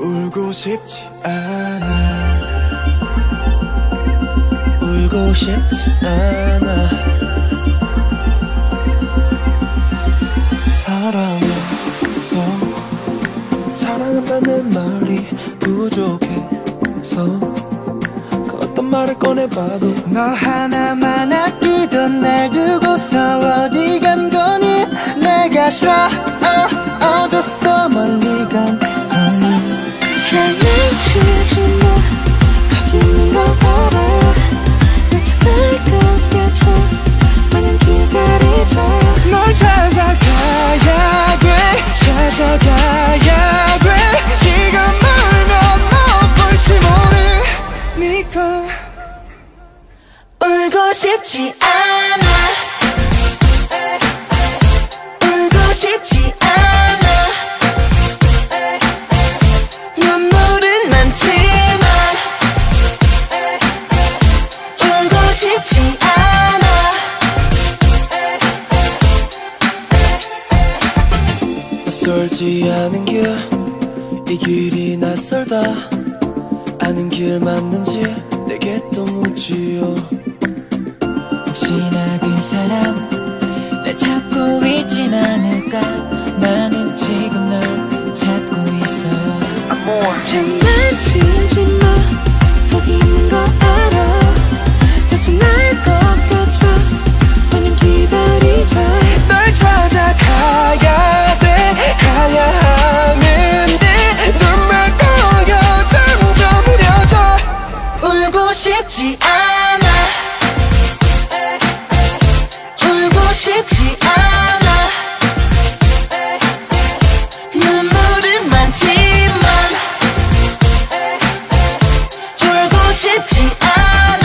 울고 싶지 않아. 울고 싶지 않아. 사랑해서 사랑한다는 말이 부족해서 그 어떤 말을 꺼내봐도 너 하나만 아끼던 날 두고서 어디 간 거니. 내가 싫어져서 멀리 간 거니. 장난치지 마. 거기 있는 거 알아. 나타날 것 같아. 마냥 기다리자. 널 찾아가야 돼. 찾아가야 돼. 지금 울면 못 볼지 모르니까. 울고 싶지 않아. 울고 싶지 않아. 눈물은 많지만 울고 싶지 않아. 낯설지 않은 길, 이 길이 낯설다. 아는 길 맞는지 내게 또 묻지요. 혹시나 그 사람 날 찾고 있진 않을까. 나는 지금 널 찾고 있어요. 장난치지 마. 거기 있는 거 알아. 나타날 것 같아. 마냥 기다리자. 널 찾아가야 돼. 가야 하는데 눈물 고여 점점 흐려져. 울고 싶지 않아. 울고 싶지 않아. 눈물은 많지만 울고 싶지 않아.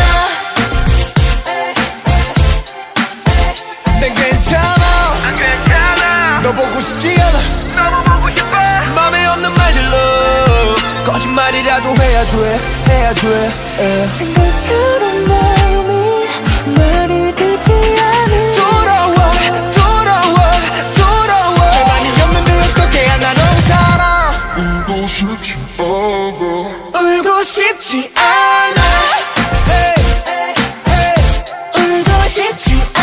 난 괜찮아. 너 보고 싶지 않아. 맘에 없는 말들로 거짓말이라도 해야 돼. 생각처럼 마음이 말을 듣지 않아. 돌아와. 절반이 없는데 어떻게 하나 널 살아. 울고 싶지 않아. 울고 싶지 않아.